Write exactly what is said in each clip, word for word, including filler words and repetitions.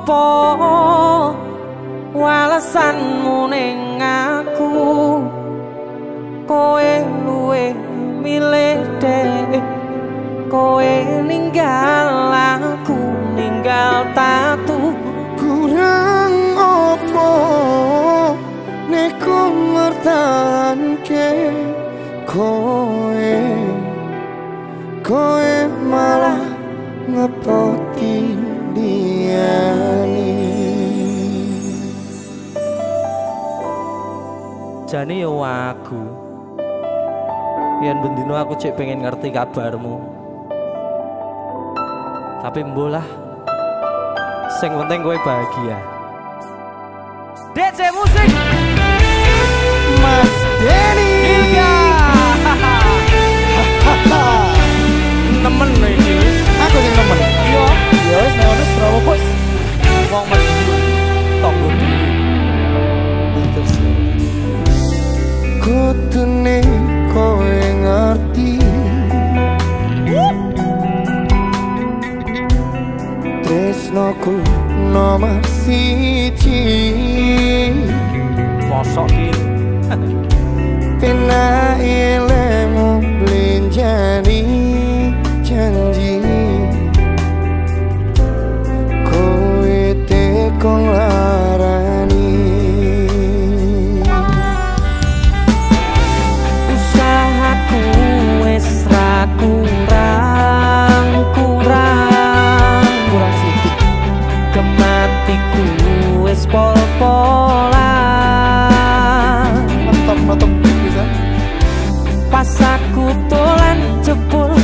Opo walesanmu ning aku, kowe luwe milih dek, kowe ninggal aku ninggal tatu. Kurang opo nek ku ngertanke kowe, kowe malah ngepoti diani. Jane yo aku yen bendino aku cek pengen ngerti kabarmu, tapi mbolah sing penting kowe bahagia. D J musik Mas Denny Ilga nemen lho iki. Aku sing nemen. Yo Ya wis nek ono Surabaya bos. wong Madiun tonggo dhewe. Terus kutune kowe ngerti tresnoku nomor siji. Mosok iki Pena ilmu blenjani janji kowe tekong larani. usahaku wis ra kurang kurang Kurang sedikit kematiku wis pol-polan. mentok-mentok bisa. Pas aku dolan jebul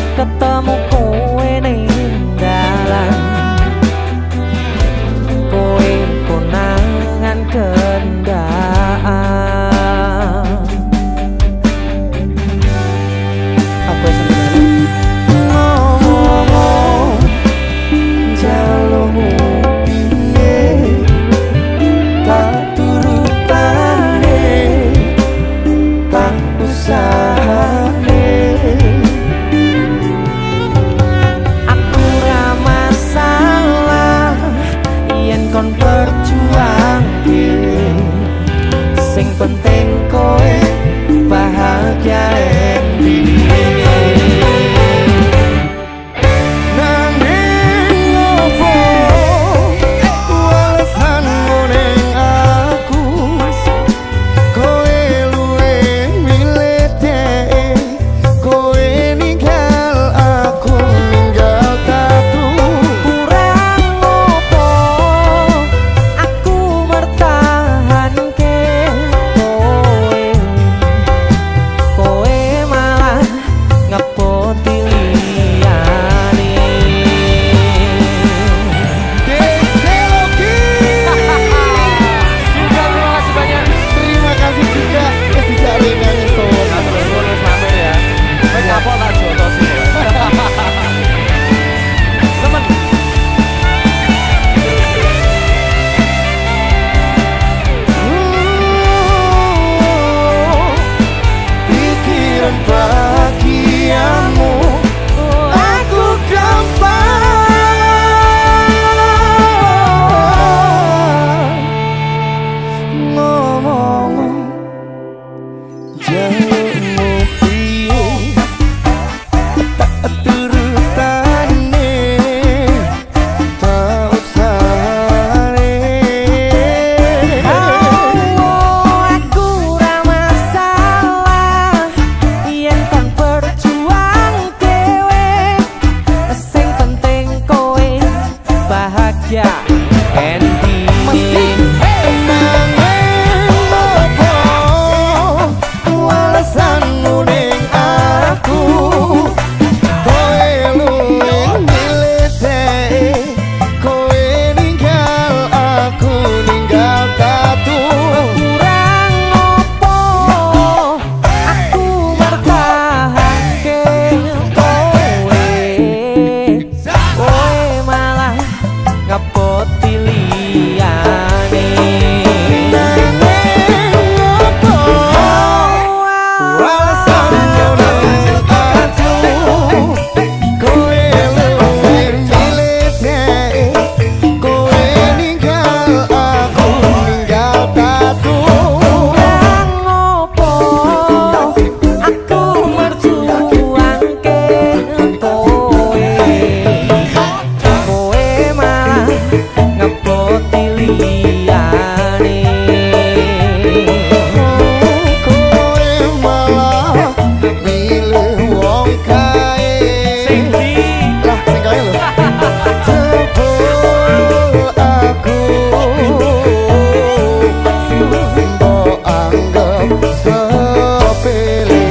sepele.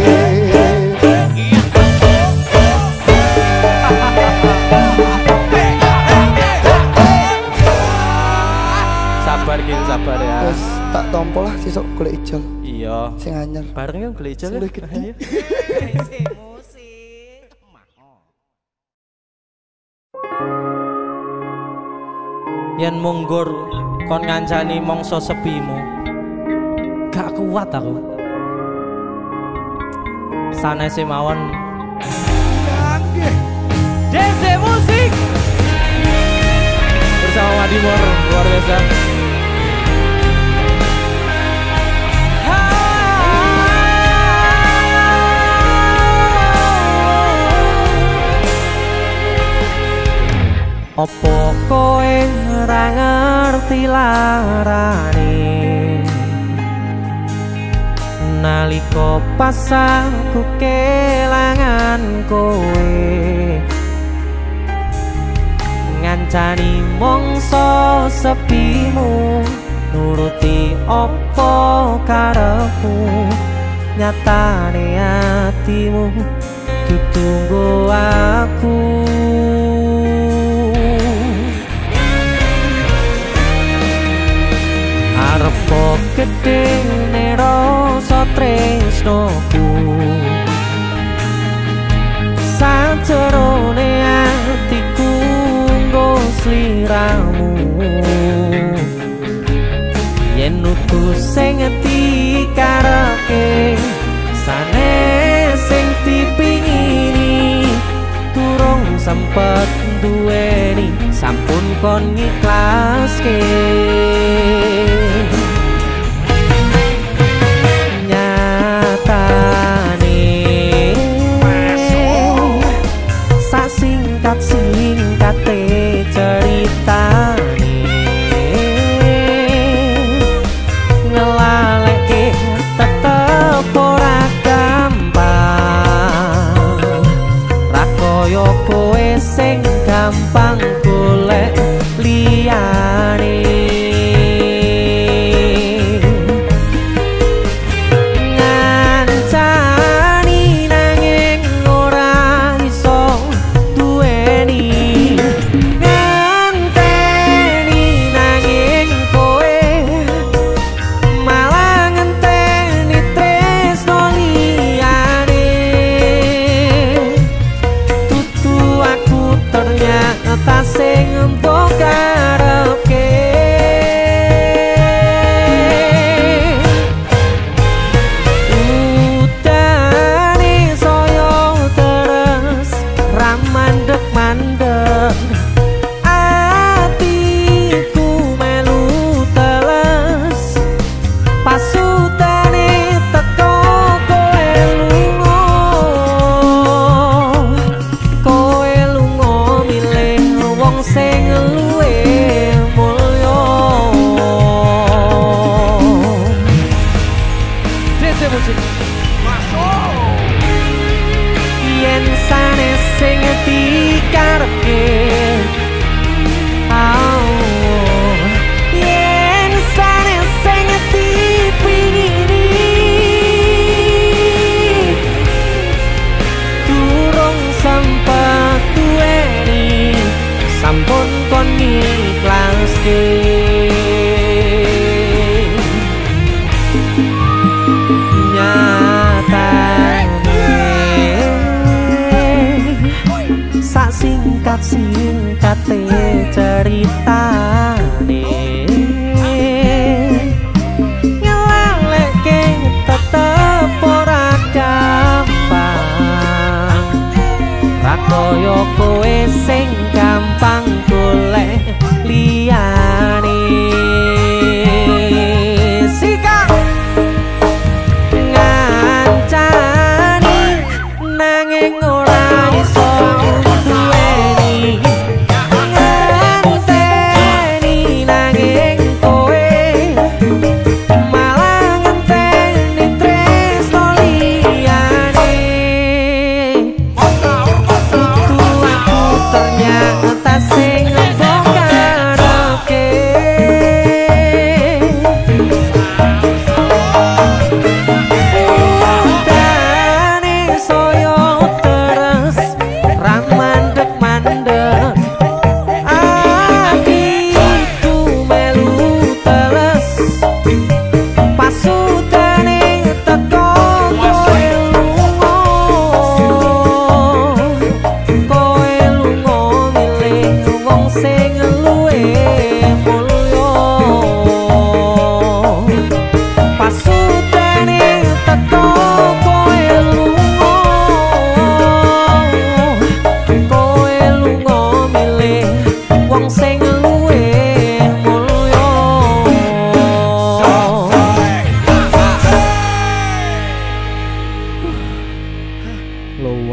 Sabar gitu, sabar ya. Terus tak tompo lah sesuk golek ijol. Iya. Sing anyar. Bareng ya golek ijol. Sing gede. Yen munggur kon ngancani mongso sepimu, gak kuat aku. Sanese mawon. Dese musik bersama Madimor luar biasa. Opo koe ora ngerti larane nalika pas aku kelangan koe ngancani mongso sepimu nuruti opo karepmu nyatane atimu ditunggu aku. Arep gedhe rasa tresnoku sajerone atiku nggo sliramu yen utus sing dikarepke sanes sing dipingini durung sempet duweni sampun kon ngiklaske. Singkate ceritane ngelaleke tetep ora gampang ra koyo kowe sing gampang golek liyane. Yen sanes sing dikarepke oh yen sanes sing dipingini durung sempet duweni sampun kon ngiklaske. Singkat-singkate ceritane ngelaleke tetep ora gampang ra koyo kowe sing gampang golek liyane. Sikap ngancani nanging ora iso ngenteni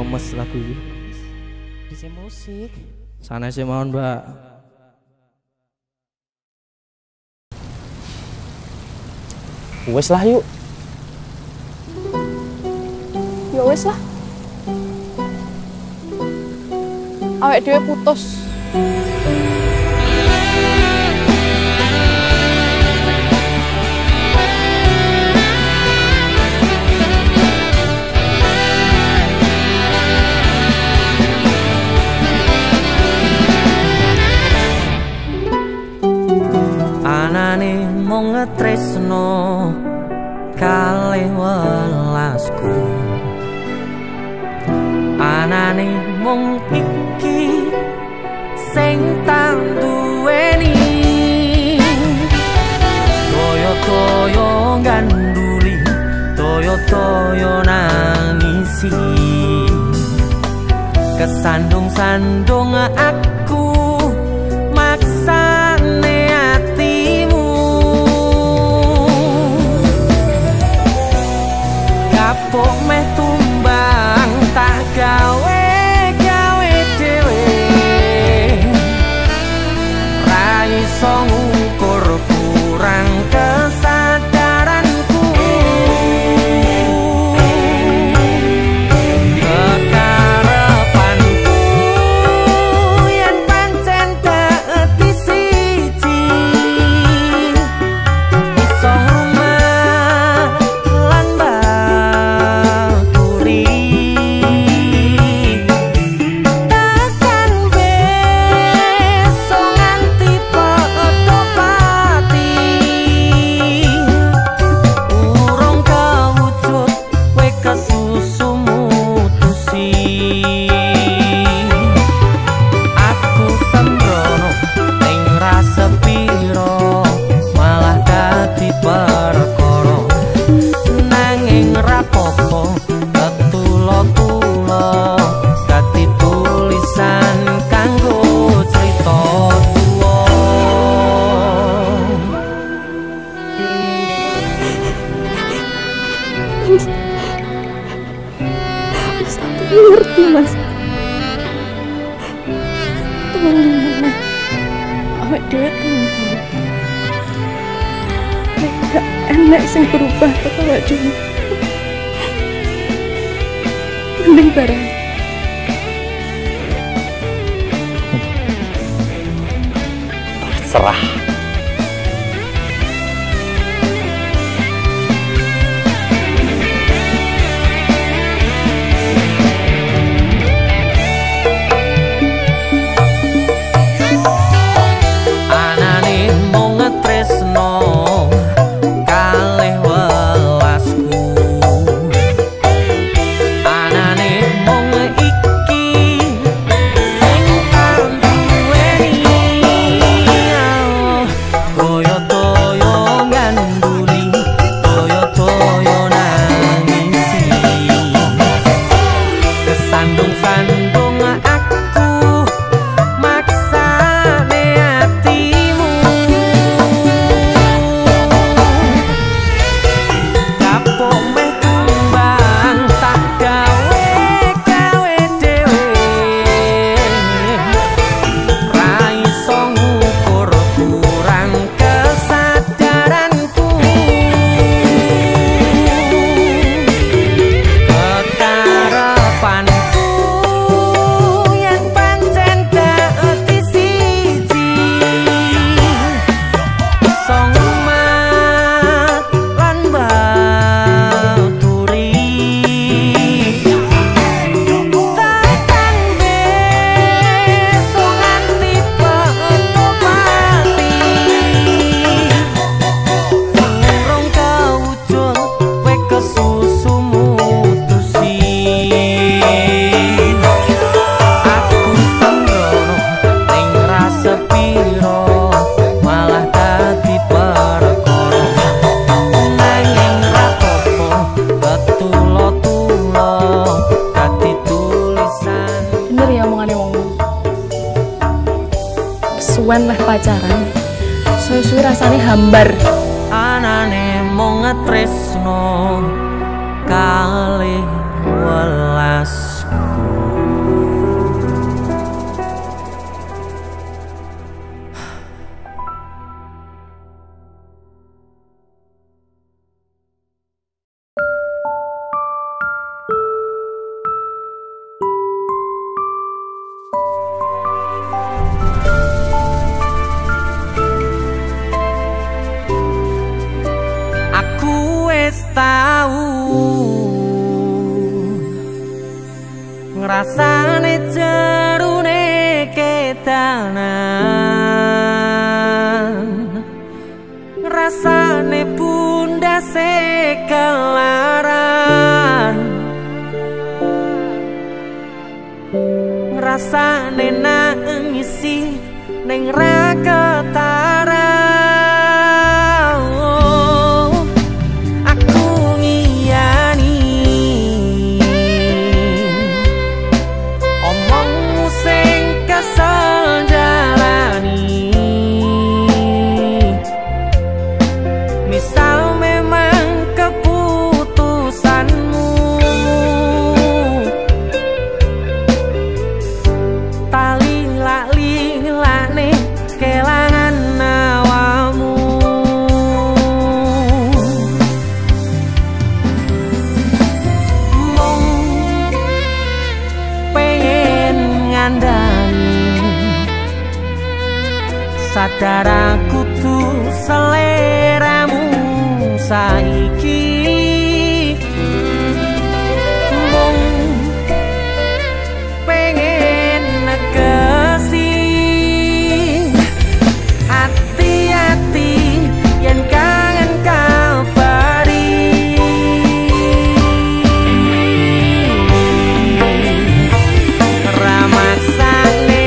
lemes lagu ini. Bisa musik. Sana sih mohon mbak. Wes lah yuk. Ya wes lah. Awake dhewe putus. Anane mung ngetresno kalih welasku, anane mung iki sing tak duweni, toyo-toyo ganduli, toyo-toyo nangisi, kesandung-sandung aku maksane hatimu, kapok meh tumbang tak gawe gawe dhewe, ra iso ngukur kurang kesadaranku, kekarepanku yen pancen dadi siji, iso rumah lan baturi, takkan besok nganti padha pati, urung kawujud kowe kesusu mutusi, aku sembrono ning rasa piro malah dadi perkara, nanging rapopo ketulo-tulo dadi tulisan kanggo crita tuwa. Mas aku ngerti mas. Tolong dimana? Awake dhewe tolong. Nek gak enak sing berubah kok awake dhewe. Mending bareng. Serah. Anane mung ngetresno kalih welasku, anane mung iki sing tak duweni, toyo-toyo ganduli, toyo-toyo nangisi, kesandung-sandung aku maksane hatimu, kapok meh tumbang tak gawe gawe dhewe, ra iso ngukur kurang kesadaranku, kekarepanku yen pancen dadi siji, iso ngumat lan baturi, takkan besok nganti padha pati, urung kawujud kowe kesusu mutusi, aku sembrono ning rasa piro malah dadi perkara, nanging rapopo ketulo-tulo dadi tulisan. Bener ya omongane wong. Kesuwen meh pacaran. Suwe-suwe rasane hambar. Anane mung ngetresno kalih welasku. rasane jerune kedanan, rasane pundase kelaran, rasane nangisi ning ra ketara. Sadar aku tuh seleramu saiki, mung pengen negesi. Hati-hati yen kangen kabari, ramaksane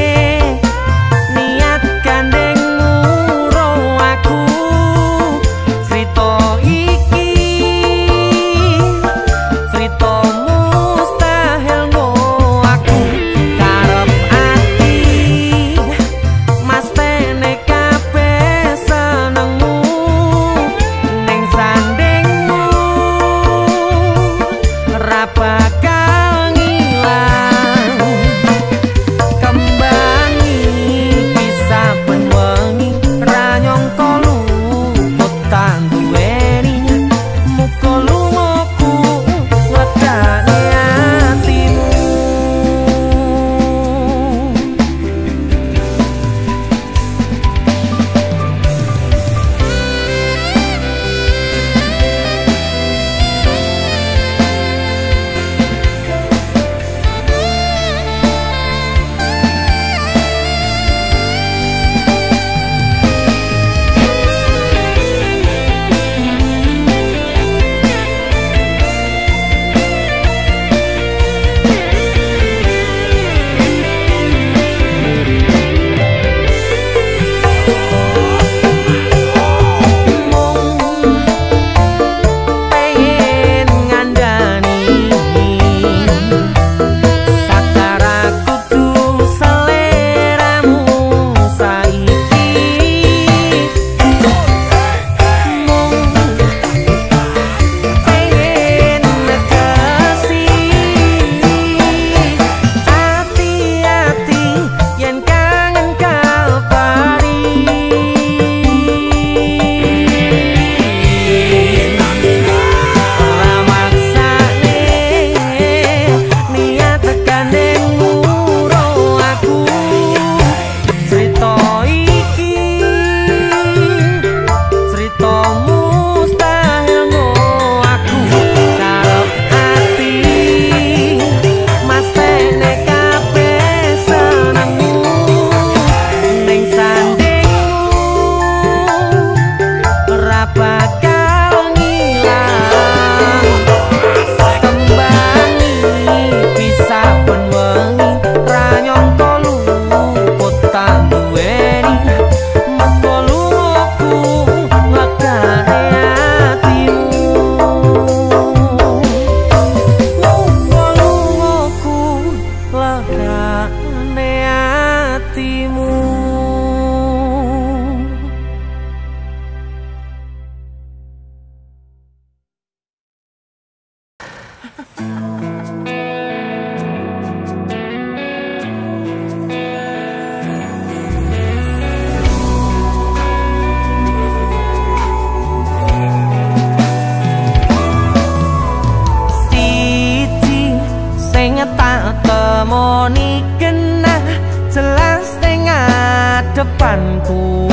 temoni kena jelas tengah depanku,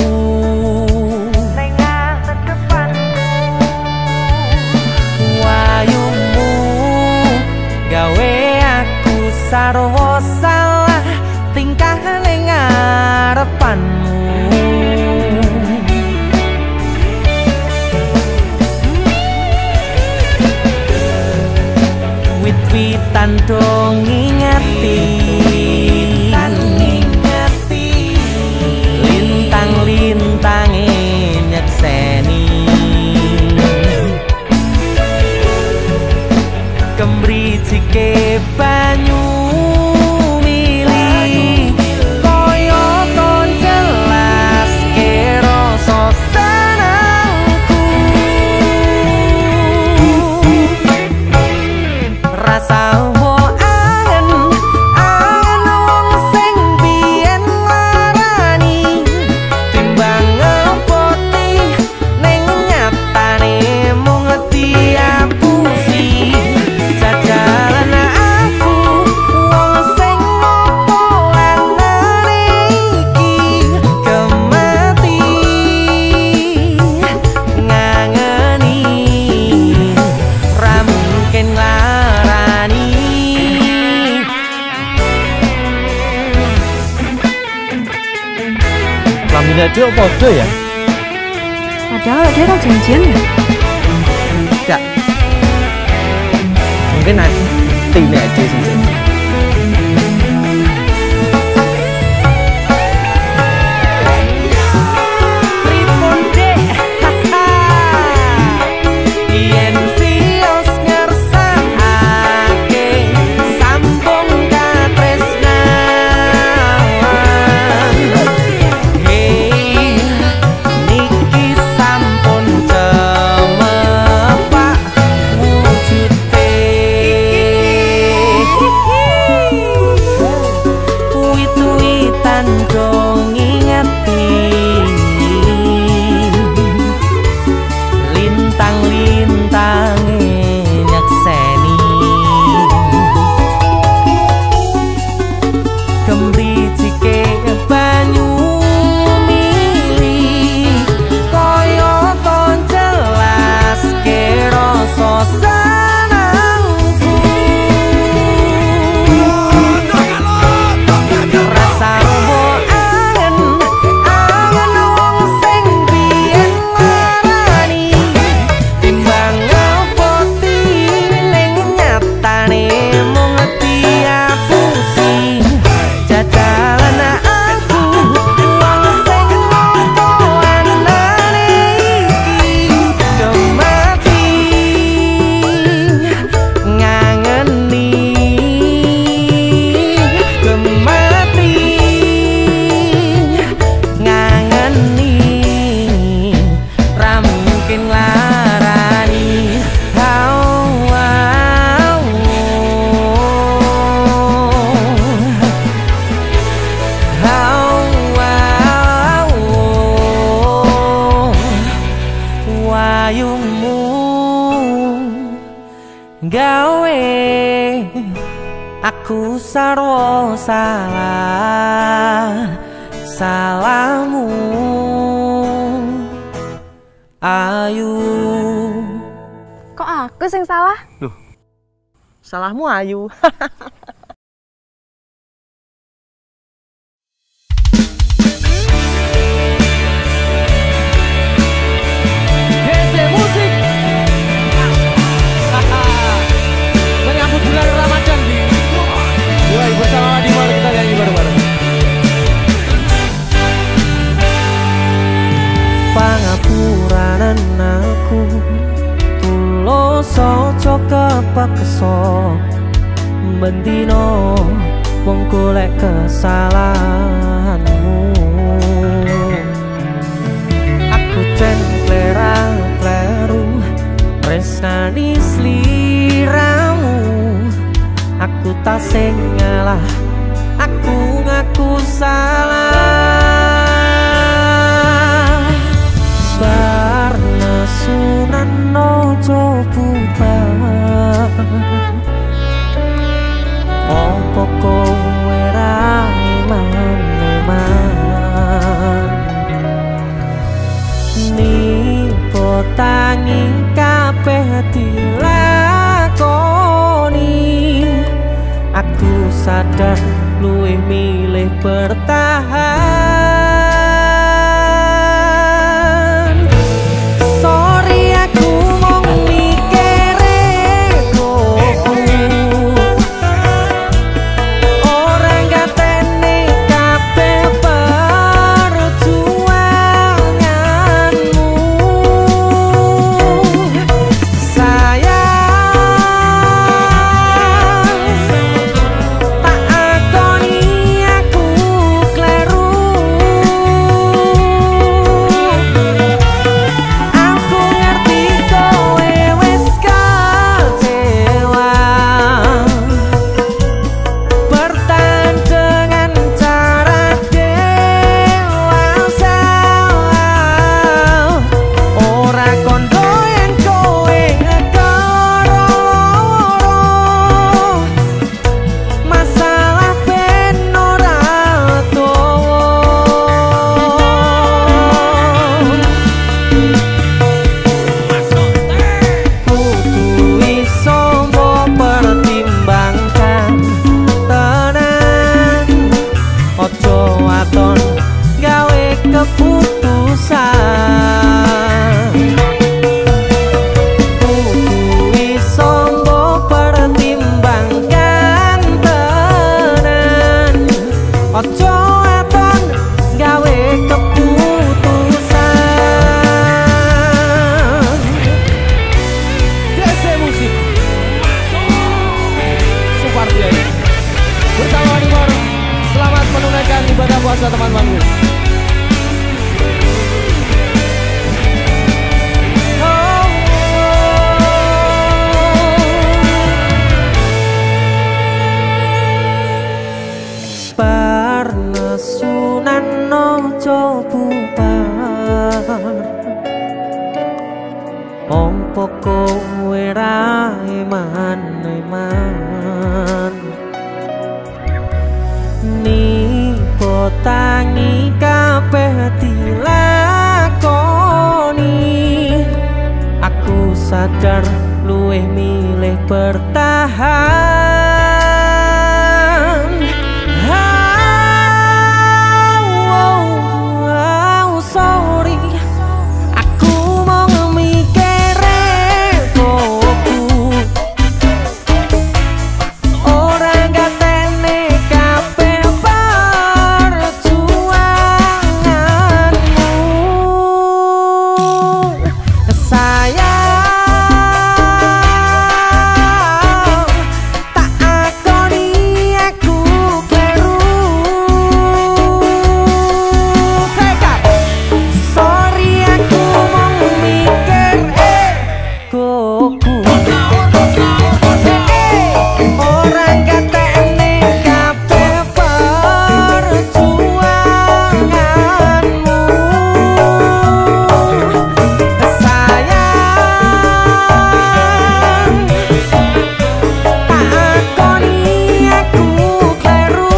tengah depanku. Wayumu gawe aku sarwa salah tingkah ning ngarepanmu. Wit-witan dong ngingeti, lintang-lintange nyekseni, kemricike banyu mili koyo kon jelas ke rasa senengku. Rasa dia podo ya? Padahal dia kan janjian ya? Enggak. Mungkin nanti ini aja sih. gawe aku sarwa salah salahmu Ayu. Kok aku sing salah? Loh, salahmu Ayu. Pangapuranan aku tuloso kepaksa bendino mung golek kesalahanmu. Aku jen kleru resnani sliramu. Aku tak sing ngalah, aku ngaku salah. Barna sunan nojo bubar opo kowe ra iman-iman nipo tangi kabeh dilakoni. Aku sadar luwih milih bertahan. Sorry aku mong mikire koku, orang gatene kabeh perjuanganmu. Ibadah puasa teman-teman. Parnesunan nojo bubar, ompo kowe ra eman-eman. Nipo tangi kabeh dilakoni, aku sadar luwih milih bertahan. Oh, oh, sorry aku mau mikire koku, orang gatene kabeh perjuanganmu. Sayang tak akoni aku kleru. Sekat sorry aku mau mikir eh koku, orang gatene kabeh perjuanganmu. Sayang tak akoni aku kleru.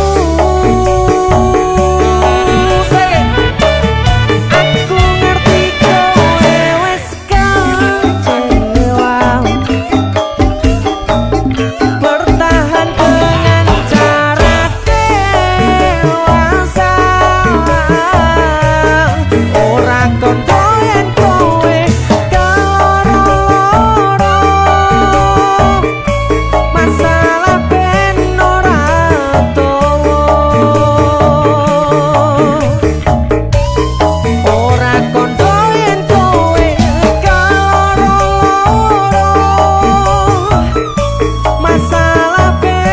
Aku ngerti kowe wis kecewa, bertahan dengan cara dewasa. Ora kondo yen kowe kaloro, masalah ben ora towo. Ora kondo yen kowe kaloro, masalah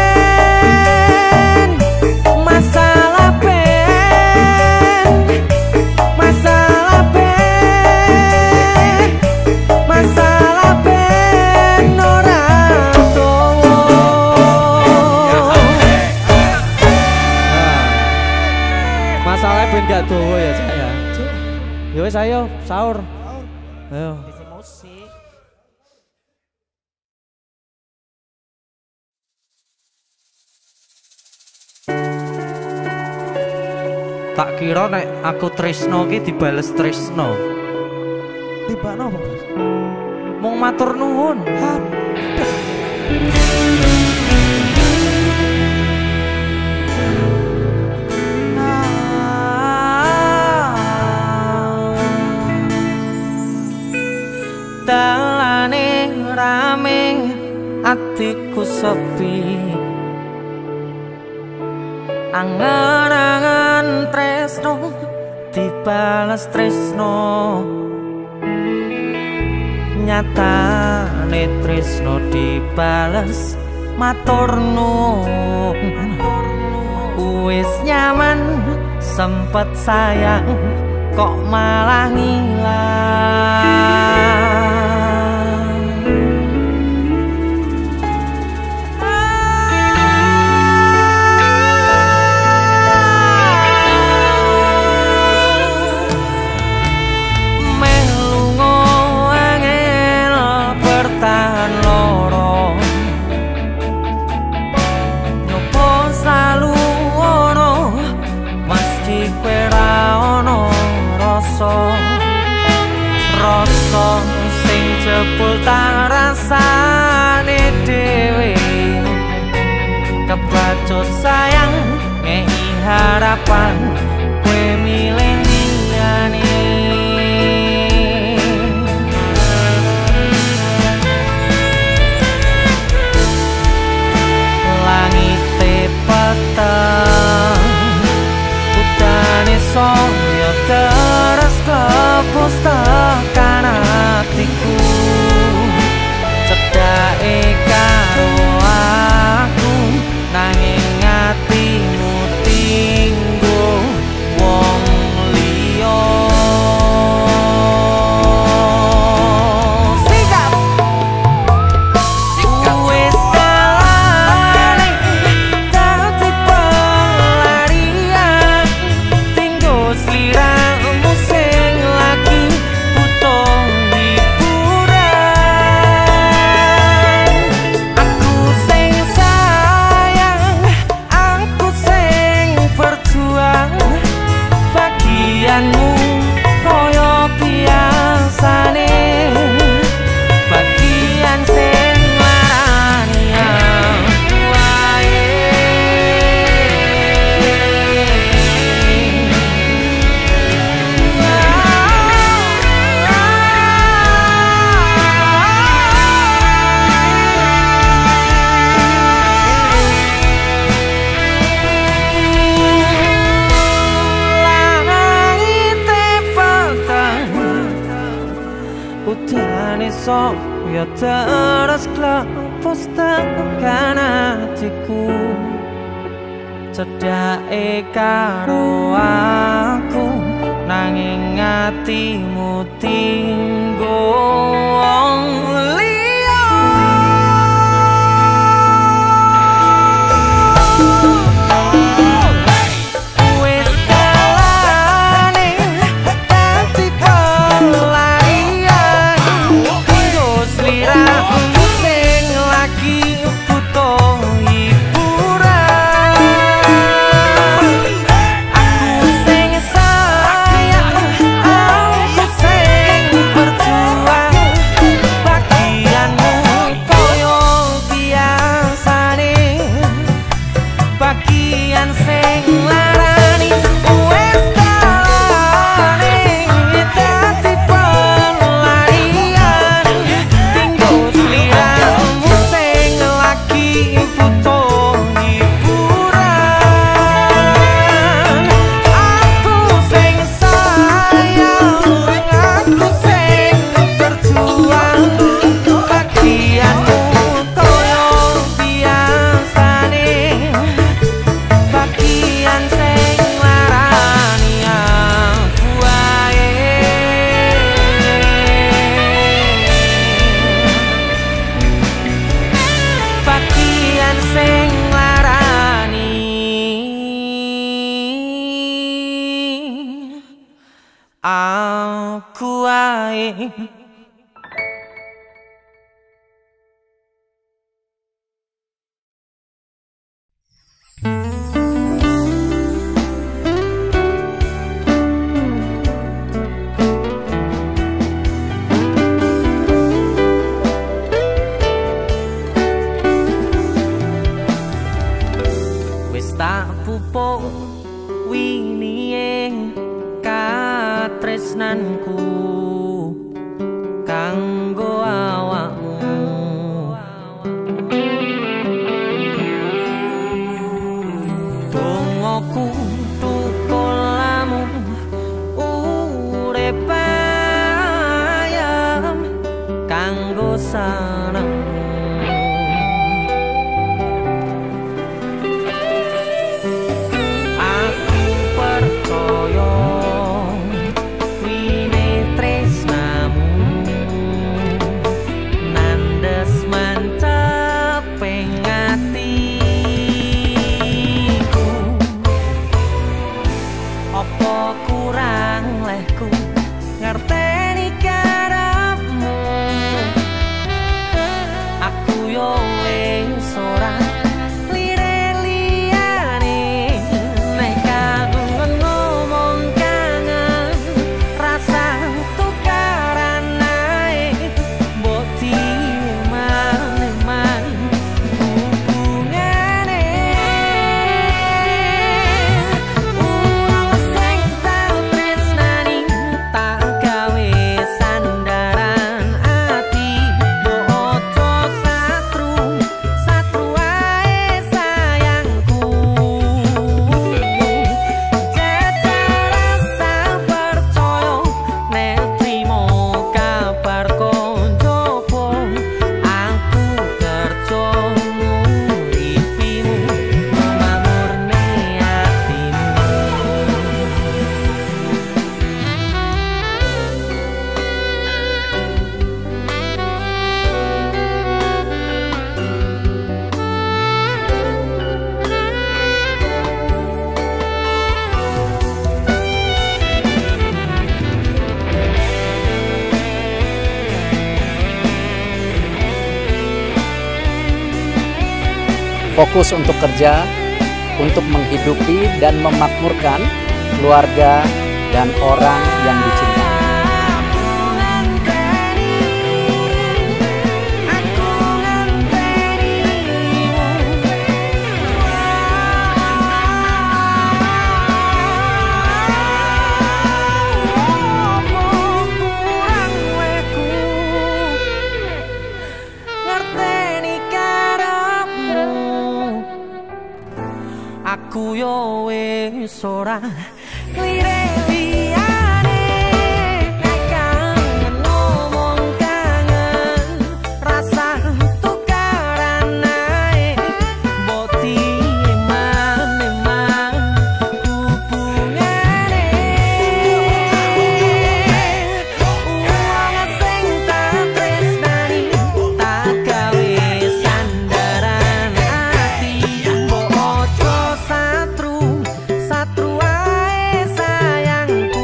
ben, masalah ben, masalah ben, masalah ben ora towo. Masalah ben gak towo ya saya. Ya wis ayo sahur. Ayo. Tak kira nek aku tresno ki dibales tresno. Tibakno apa, Bos? Mung matur nuwun. atiku sepi. Angan-angan tresno dibalas tresno, nyatane tresno dibalas maturnu. Wis nyaman sempet sayang kok malah ngilang. Rasa sing jebul tak rasane dhewe, kebacut sayang ngehi harapan kowe milih liyane. Langite peteng udane saya terus kepus tekan hatiku, cedake karo aku nanging atimu tinggo wong liya. Sikap wis kalane dadi pelarian, tinggo sliramu sing lagi butuh hiburan. Aku sing sayang, aku sing berjuang, bagianmu koyo biasane, bagian sing larani aku wae. Langite peteng udane saya terus klepus tekan hatiku, cedake karo aku nanging atimu tinggo wong liya. Wis kalane dadi pelarian, tinggo sliramu sing lagi butuh hiburan. Aku sing sayang, aku sing berjuang, bagianmu koyo biasane, bagian sing larani. Wis kalane dadi pelarian, tinggo sliramu sing lagi butuh hiburan. Aku sing sayang, aku sing berjuang, bagianmu koyo biasane, bagian sing larani aku wae. Bagian sing larani aku wae. Wis tak pupuk winie katresnanku kanggo awakmu. wis ora lire liyane nek kangen ngomong kangen rasa tukaran nae mbok diman-man hubungane wong sing tau tresnani tak gawe sandaran ati mbok ojo satru satru ae sayangku jajal rasa percaya nek trimo kabar koncoku aku kerja nguripimu mamurne atimu. Fokus untuk kerja, untuk menghidupi dan memakmurkan keluarga dan orang yang dicintai. Aku yo wis ora lire liyane nek kangen ngomong kangen rasa tukaran nae mbok diman-man hubungane wong sing tak tresnani tak gawe sandaran ati mbok ojo satru satru ae sayangku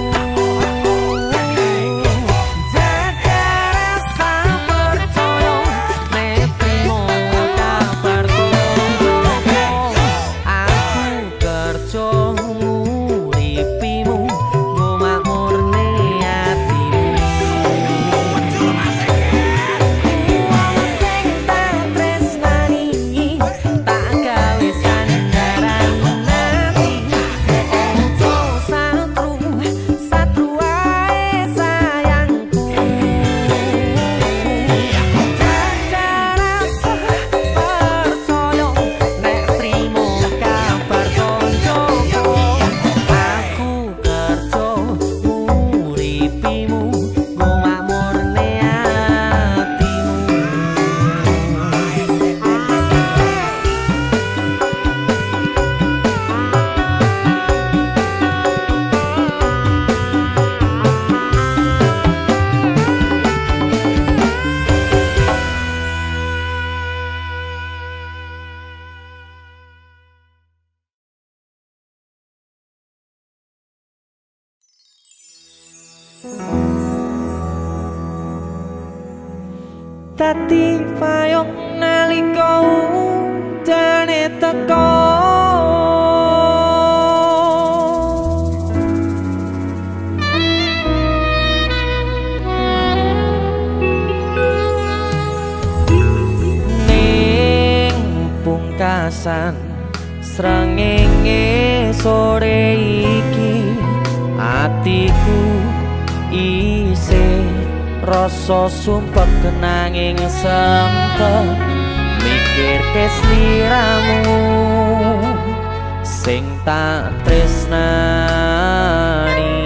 jaga rasa percaya nek trimo kabar koncoku aku kerja nguripimu nggo makmurne atimu wong sing tak tresnani tak gawe sandaran ati ojo satru satru ae sayangku jaga rasa percaya nek trimo kabar koncoku aku kerja nguripimu nggo makmurne atimu. Dadi payung nalika udane teko ning pungkasan srengenge sore iki atiku isih rasa sumpek kenanging sempet mikir ke sliramu sing tak tresnani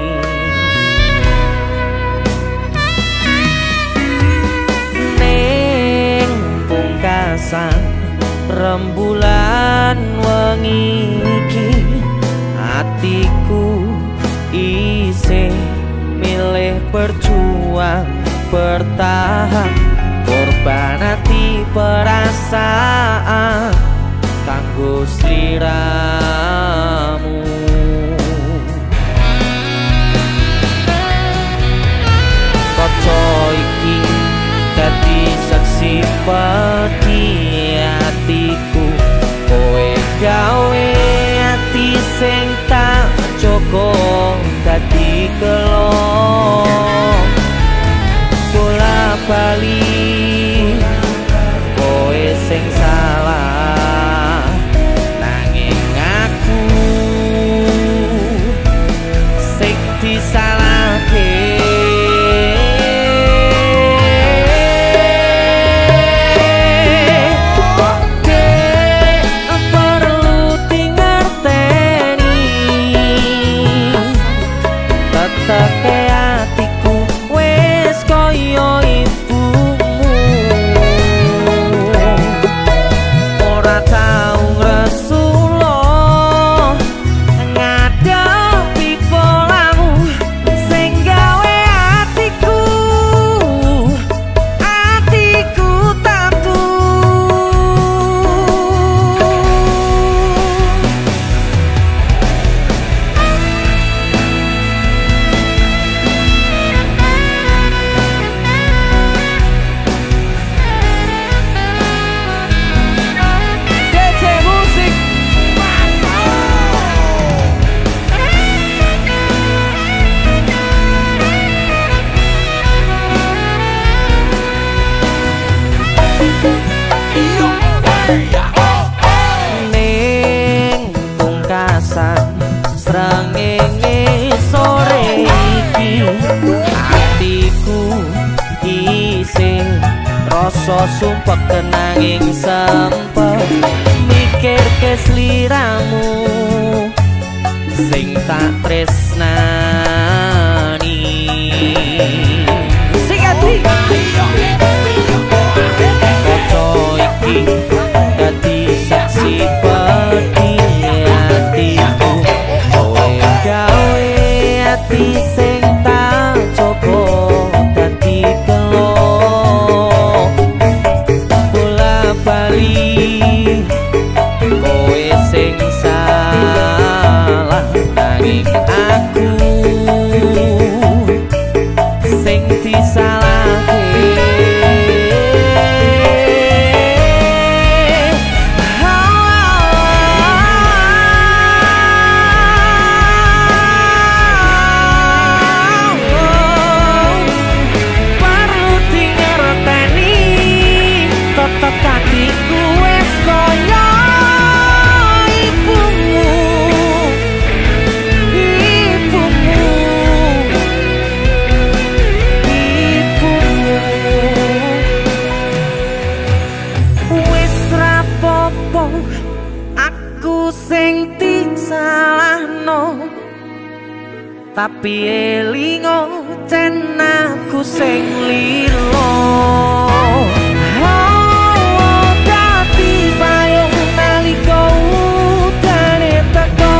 ning pungkasan rembulan wengi iki atiku isih milih berjuang bertahan korban hati perasaan kanggo sliramu kaca iki dadi saksi pati Ning pungkasan srengenge sore iki atiku isih rasa sumpek kenanging sempet mikir kesliramu sing tak tresnani sing ati foto iki dadi saksi peti atiku kowe gawe ati sing tak coba dadi kelo bola bali kowe sing salah nanging aku sing disalahke perlu dingerteni tetep hatiku wis koyo ibumu ibumu ibumu wis rapopo aku sing disalahno tapi elingo cen aku sing lilo oh dadi payung nalika udane teko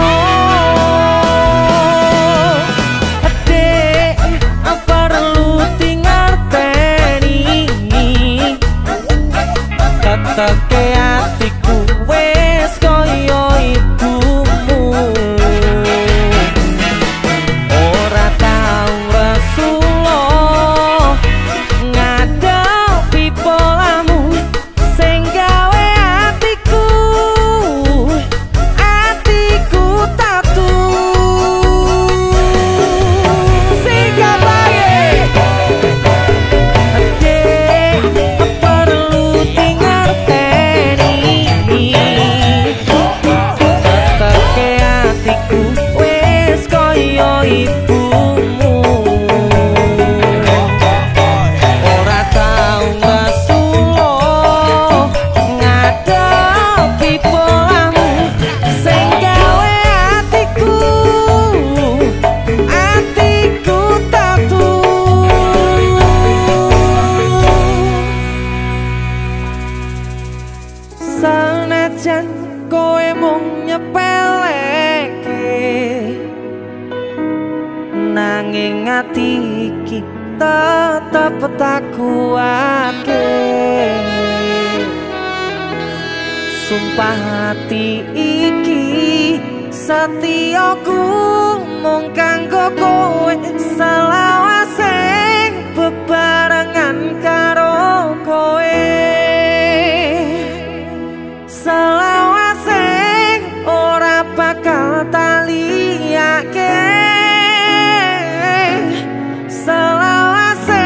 adek perlu dingerteni teteke atiku wis koyo ibumu ora tau Rasulullah ngadepi polamu sing gawe atiku atiku tatu sing gawe adek perlu dingerteni teteke atiku wis koyo ibumu ora tau Rasulullah ngadepi polamu sing gawe atiku atiku tatu sanajan kowe mung nyepeleke nanging ati iki tetep tak kuatke sumpah hati iki setiaku mung kanggo kowe selawase bebarengan karo kowe selawase ora bakal taliyake selawase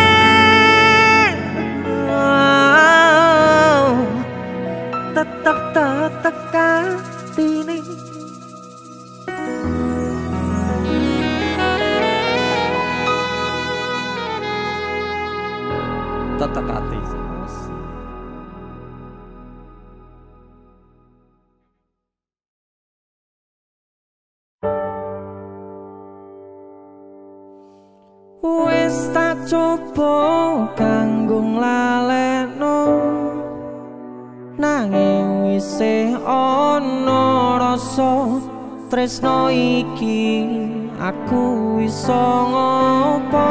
oh, tetep tetep katine tetep ati wis tak coba kanggo nglalekno nanging isih ana rasa tresno iki aku iso ngopo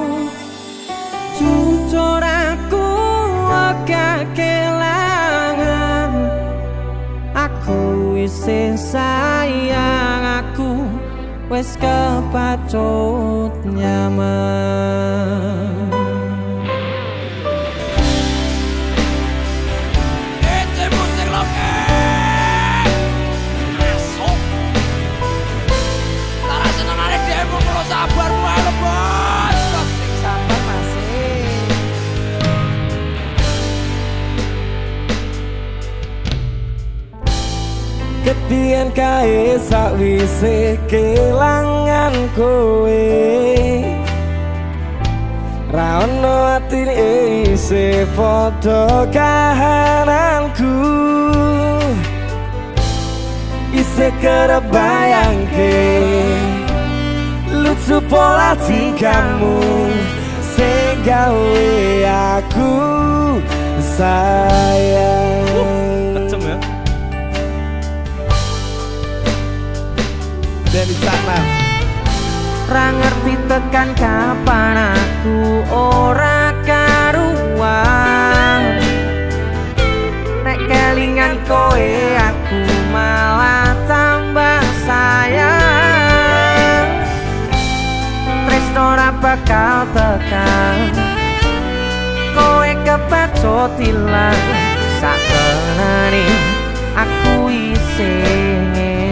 jujur aku agak kelangan aku isih sayang aku wis kepacut nyaman sabar wae bos, sabar masih. Kepian kae sakwise kelangan kowe ra ono atine isih padha kahananku isih kerep bayangke lucu pola tingkahmu sing gawe aku sayang. Kenceng ya. Dari sana ra ngerti tekan kapan aku ora karuan nek kelingan kowe aku malah tambah sayang tresno ora bakal tekan kowe kepacut ilang sakenane aku isih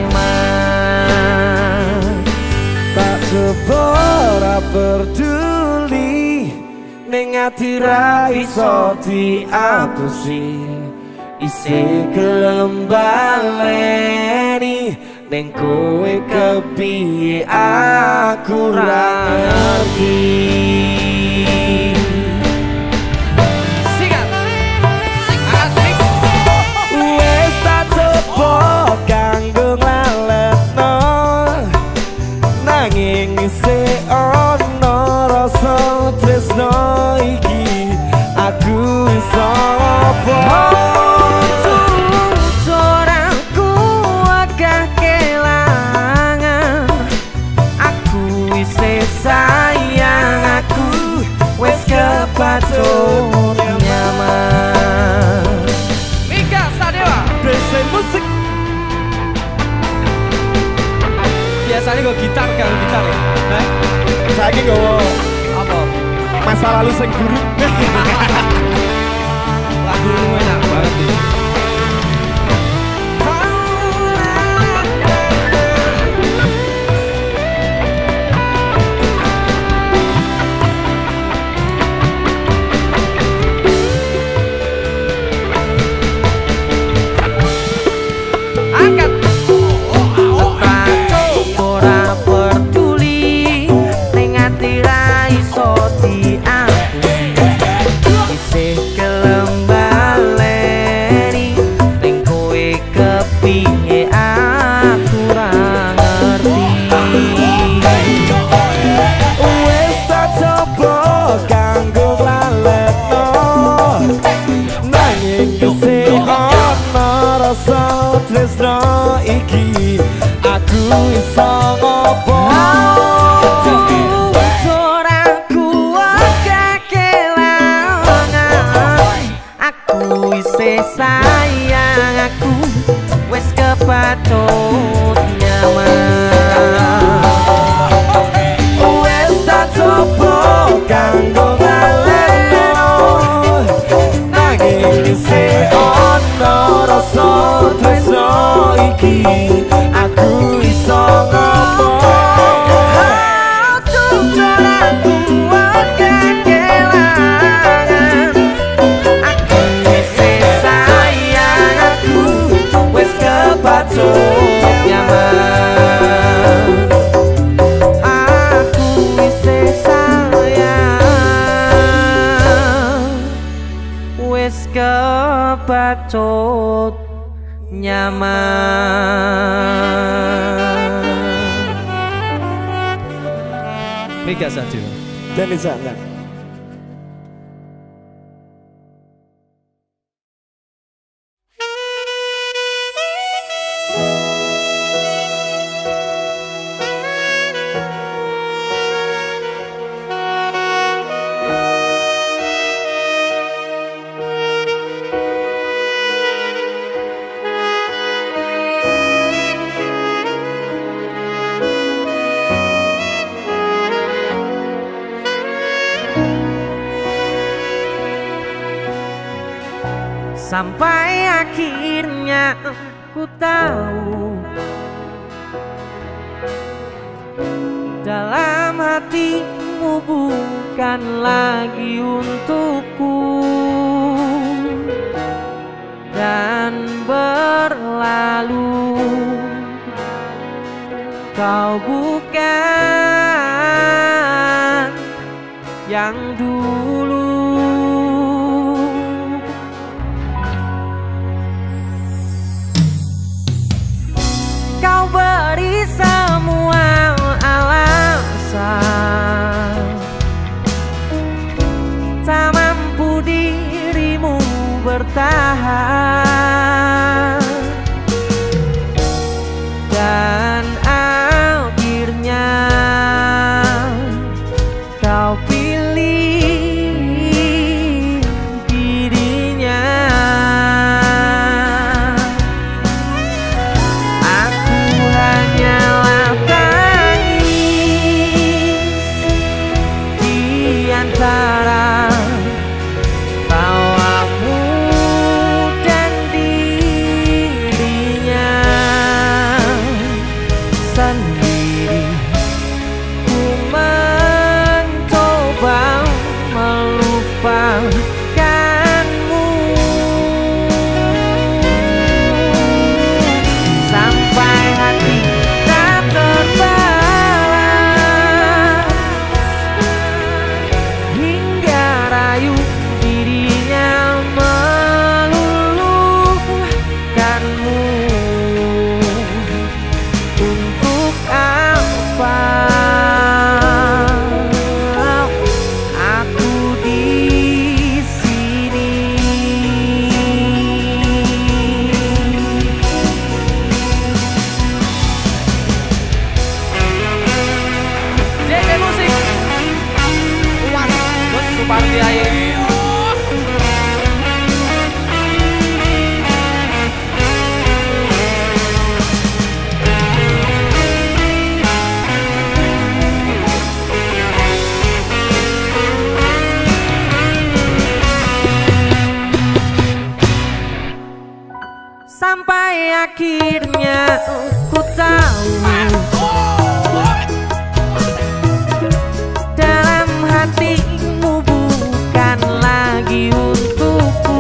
tak sebora peduli ning ati ra iso diapusi isih gelem baleni ning kowe kepiye aku ra ngerti. Sikat sing asik wis tak coba kanggo nglalekno nanging isih ono rasa tresno iki aku iso apa coraku agak kelangan aku isih sayang aku wis kepacut nyaman. Mika Sadewa Desa musik biasanya gue gitar kan gitar ya. Nah, saya ini gue apa? Masa lalu sing buruk. Lagu lu enak banget nih. Angkat. Tresno iki aku iso ngopo coraku agak kelangan aku isih sayang aku wis kepacut nyaman wis tak coba kanggo ngaleno nanging isih ono rasa tresno iki aku iso ngomong coraku agak kelangan aku isih sayang aku wis kepacut nyaman aku isih sayang wis kepacut nyaman. Mega Sadewa dan di sana sampai akhirnya ku tahu dalam hatimu bukan lagi untukku dan berlalu Kau bukan yang dulu. Kau beri semua alasan, tak mampu dirimu bertahan, dan akhirnya kau pilih dirinya. Aku hanyalah tangis di antara tawamu dan dirinya sendiri. Ku mencoba melupakanmu sampai hati tak terbalas, hingga rayu dirinya meluluhkanmu. Untuk apa aku di sini? J J Musik Umat Gus Supardi Aye. Sampai akhirnya ku tahu dalam hatimu bukan lagi untukku,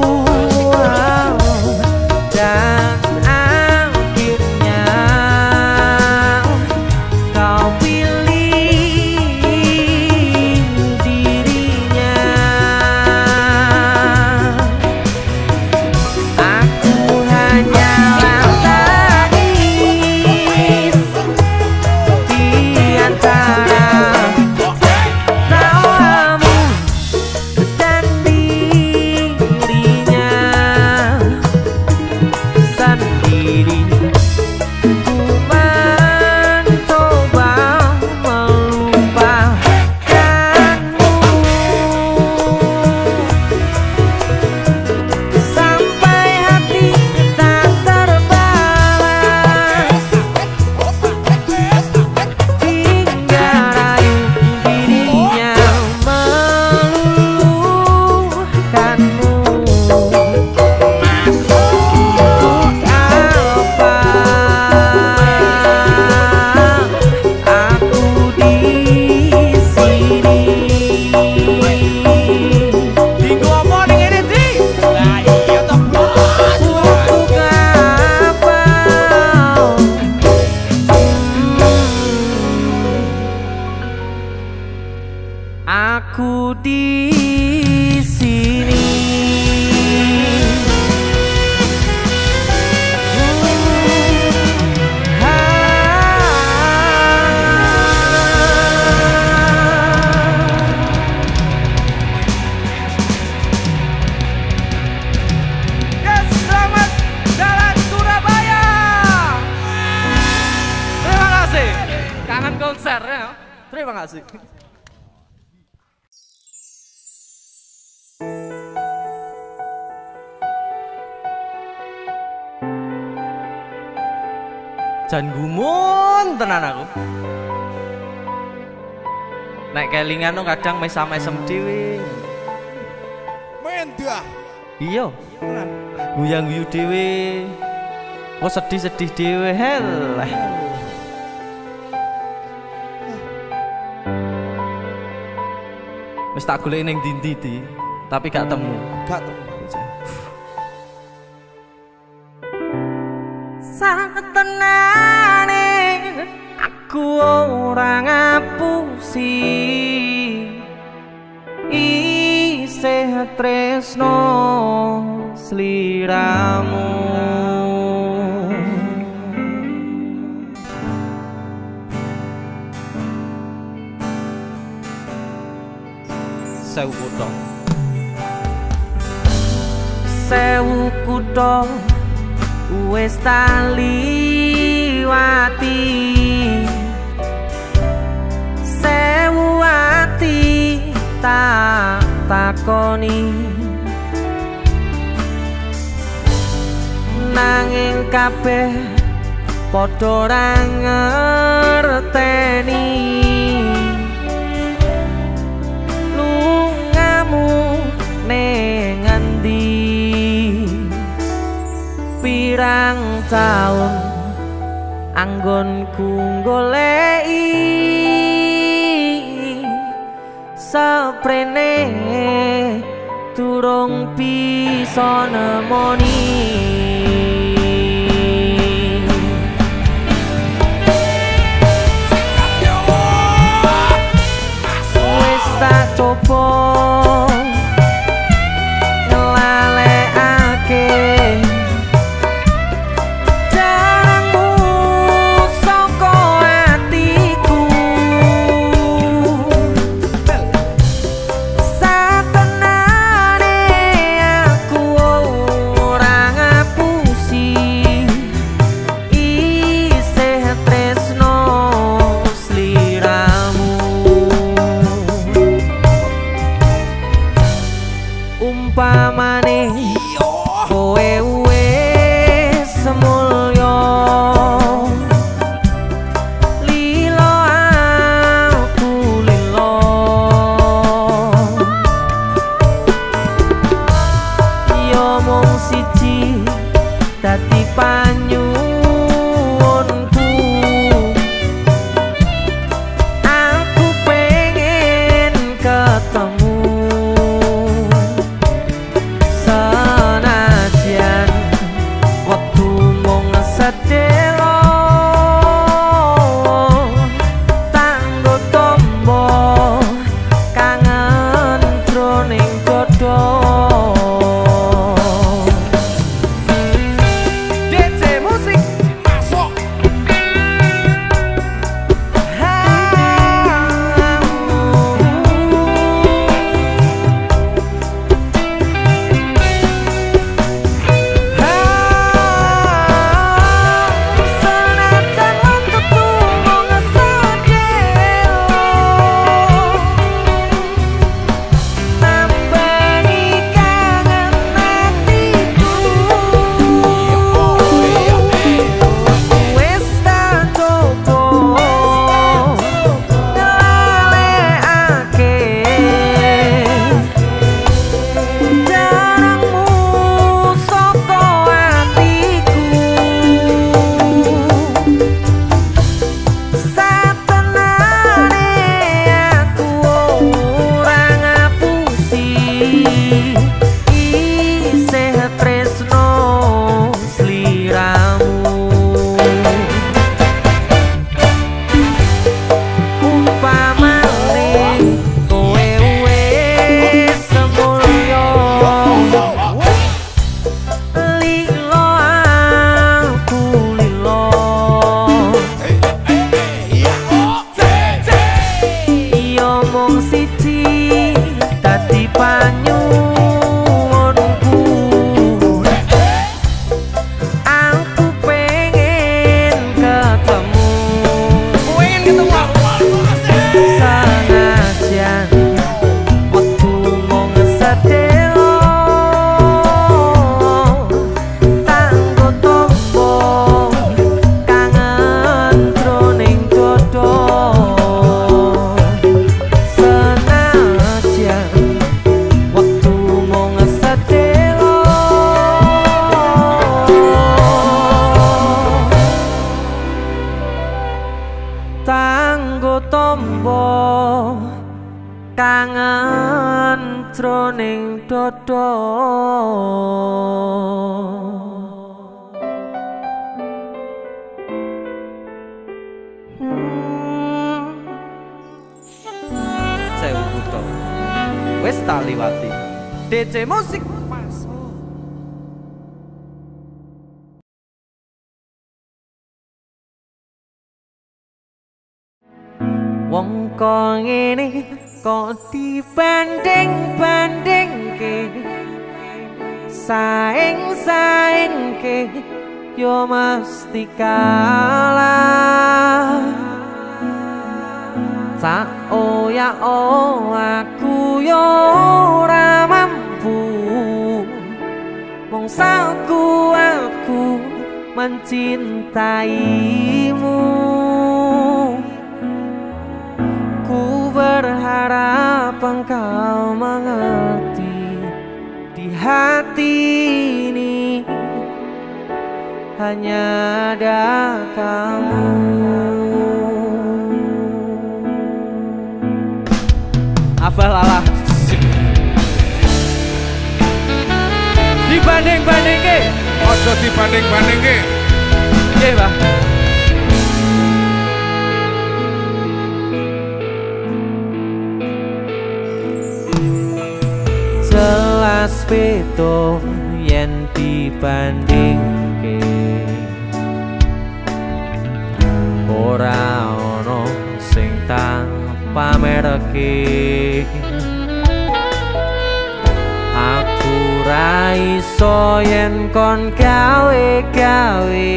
dan akhirnya kau pilih dirinya. Aku hanyalah tangis di antara tawamu dan dirinya sendiri. Ku mencoba melupakanmu sampai hati tak terbalas, hingga rayu dirinya meluluhkanmu. Untuk apa aku di sini? Minggu apa ning ngene, Di? Lah iya toh bos. Untuk apa aku di sini? Yes, selamat jalan Surabaya. Terima kasih. Kangen konser ya. Terima kasih. Jan gumun tenan aku. Nek kelingan no kadang mesam-mesem dhewe. Mendah. Iya. Guyang-guyu dhewe. Oh sedih-sedih dhewe helah. Wis tak golek ning ndi-ndi, tapi gak temu. Gak temu. Sak tenane Aku ora ngapusi isih tresno sliramu. Sewu kutho Sewu kutho wis tak liwati, sewu ati tak takoni, nanging kabeh padha ora ngerteni lungamu ning endi. Pirang taun anggonku goleki saprene durung bisa nemoni. Wis tak coba ngelalekake umpamane kowe wis semulya lilo aku lilo, yo mung siji dadi panyuwunku. Aku pengen ketemu senajan waktu mung sedelo tanggo tombo kangen jroning dodo. D J musik masuk. kangen jroning dodo. Hmm. liwati. D C Musik Paso. Wong kok ngene kok dibanding-bandingke, saing-saingke yo mesti kalah. Tak oh ya oh aku yo ora mampu, mong sakuatku mencintaimu. Ku berharap engkau mengerti, di hati ini hanya ada kamu. Apa lala? Dibanding-banding ke? Ojo dibanding-banding ke? Iya bah. Jelas beto yen dibandingke, ora ono sing tak pamerke. Aku ra iso yen kon gawe-gawe,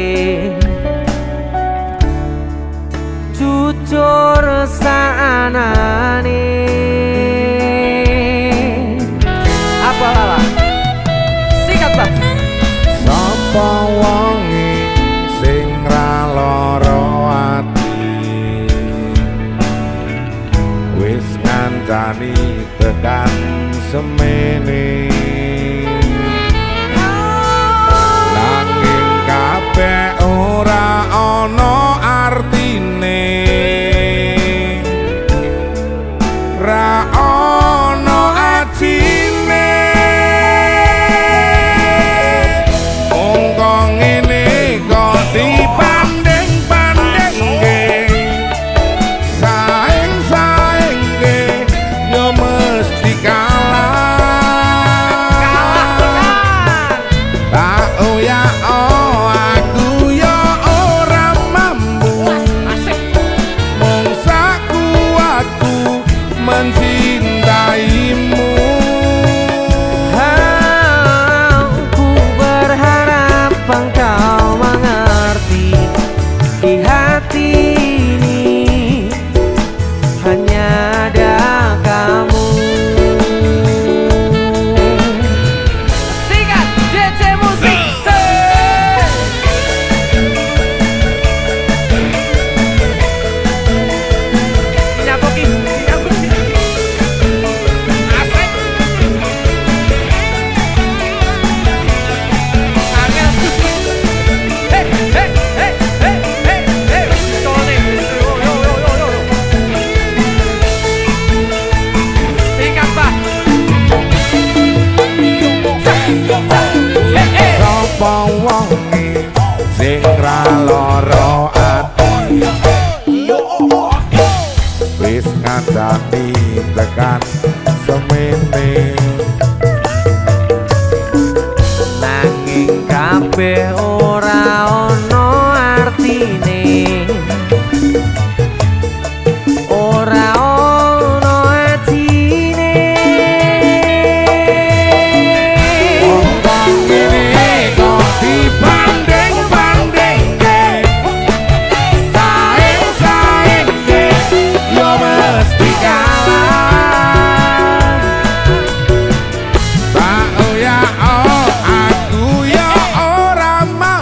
jujur saanane. Apa lala? Sikat bah. Sapa wonge sing ra lara ati, wis ngancani tekan semene. Nanging kabeh ora ana artine, ra ana ajine. Wong kok ngene kok dibanding-bandingke, saing-saingke yo mesti kalah. Tak oh ya oh aku yo ora mampu, mong sakuatku mencintaimu. Aku berharap engkau mengerti, di hati ini hanya ada kamu. Sikat D C Musik. Nyapoki, nyapoki. Asik. Angel. Hey, hey, hey, hey, hey, hey. Tony, yo, yo, yo, yo, yo. Sikat pak. Hey, hey. Sapa wonge sing ra lara ati, wis ngancani tekan semene. Nanging kabeh ora ono artine, ora ono artine. Wong kok ngene kok dibanding-bandingke, saing-saingke yo mesti kalah. Tak oh ya oh aku yo ora mampu,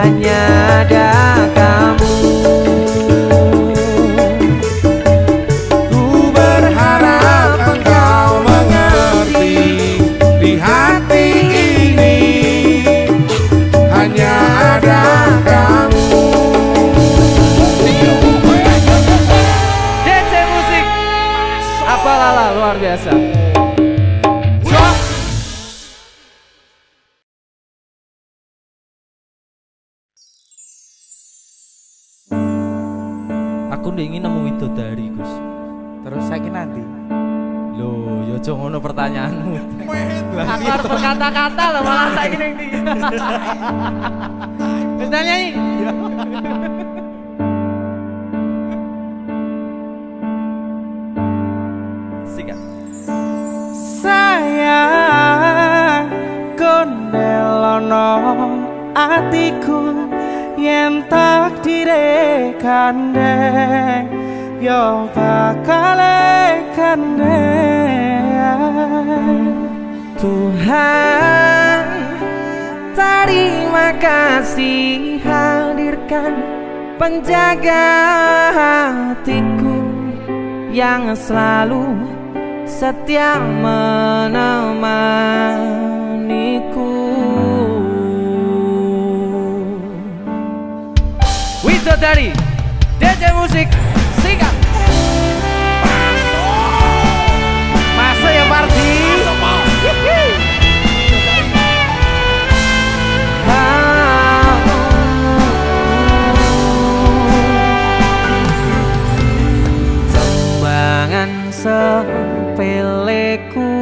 hanya ada kamu. Ku berharap engkau mengerti, di hati ini hanya ada kamu. D C Musik apa lala luar biasa. Aku ingin nemu widodari, Gus. Terus saya nanti Loh, yo aja ngono pertanyaanmu. Aku harus berkata-kata loh malah saya gini nih. Bisa nyanyi? Sikat. Sayang kondelono atiku yen takdire kandeng yo bakal kandeng. Tuhan terima kasih hadirkan penjaga hatiku yang selalu setia menemaniku. Widodari D C Musik sikat. Masuk ya Pardi. Sembangan sepeleku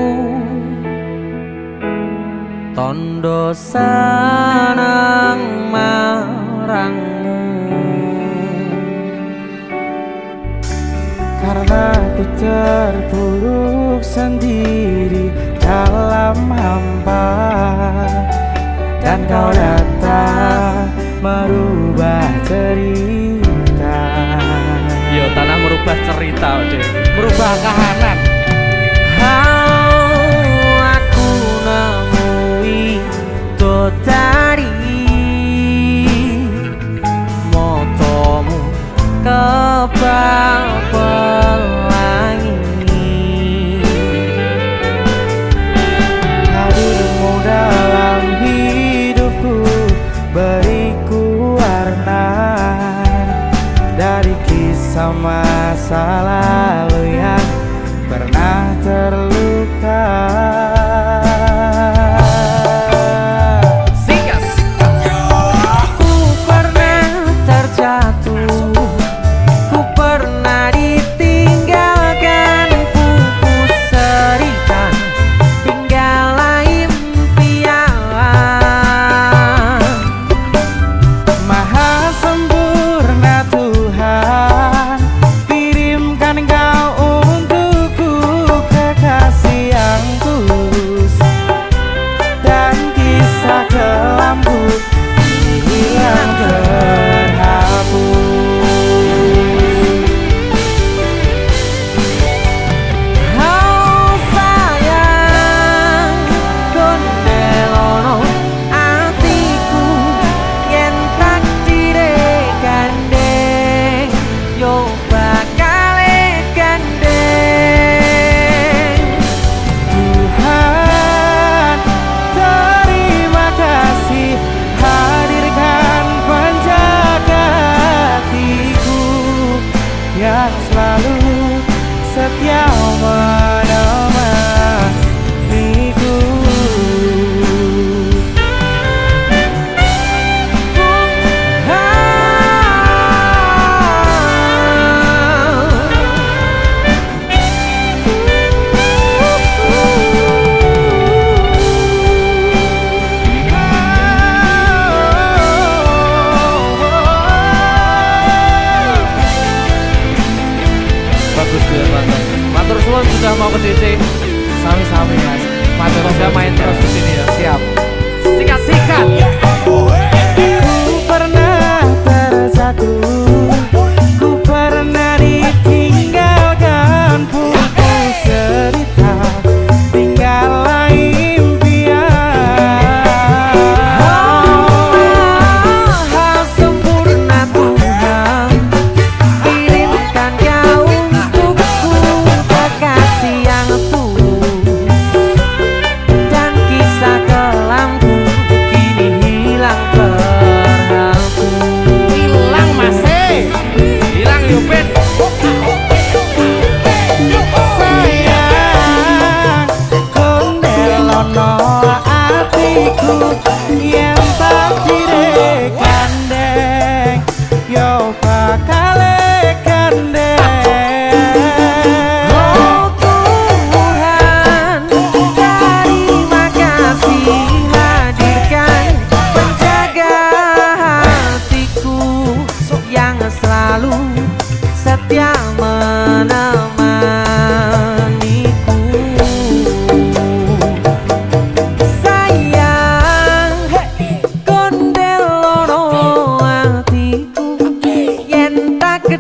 tondo seneng marangmu, karena ku terpuruk sendiri dalam hampa, dan kau datang merubah cerita. Yo tanah merubah cerita, deh. Merubah kahanan. Oh, aku nemui dodari motomu kebal pelangi. Hadirmu dalam hidupku beriku warna dari kisah masa lalu yang pernah terluka. Sikat. Ku pernah terjatuh, ku pernah ditinggalkan, pupus serikan, tinggallah impian. Maha sempurna Tuhan, kirimkan Kau untukku kekal.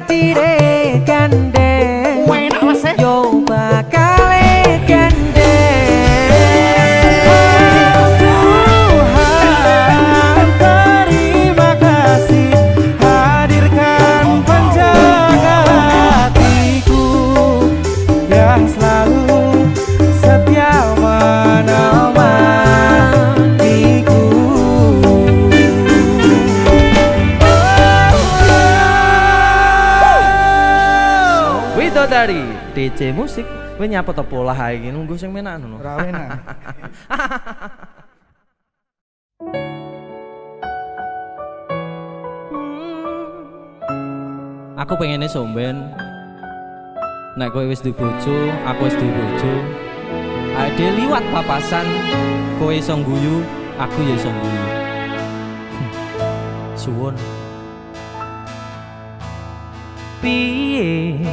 atire gandeng Enak Mas eh. yo bakal gandeng. Tuhan terima kasih hadirkan penjaga hatiku yang selalu setia menemaniku. Widodari D J musik kowe nyapa to pola ae iki nunggu sing menak ngono. Ora enak. Aku pengennya somben nek kowe wis duwe bojo, aku wis duwe bojo. Ade liwat papasan, kowe iso ngguyu, aku ya iso ngguyu. Suwun. Piye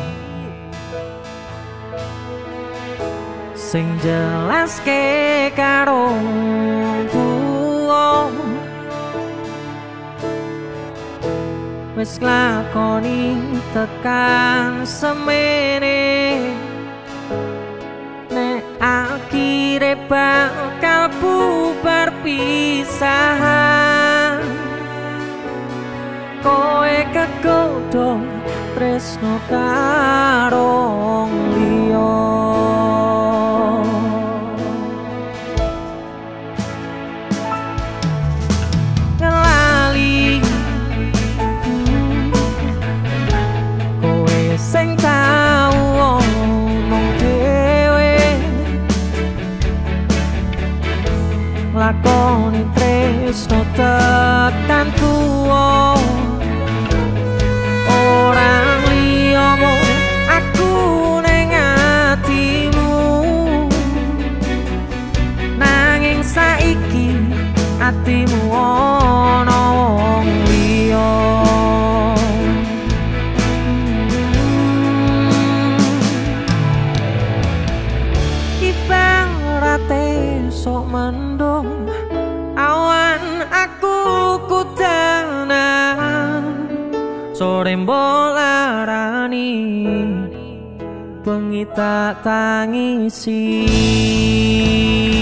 sing jelaske karo tuwa wis lakoni tekan semene nek akhire bakal bubar pisahan kowe kegodhong tresno karo liya. Ngelali kowe sing tau omong dhewe lakoni tresno tekan tuwa orang liyamu aku ning atimu nanging saiki atimu ana wong liya. Ibarate sok mendung awan aku kudanan sore mbolarani bengi tak tangisi.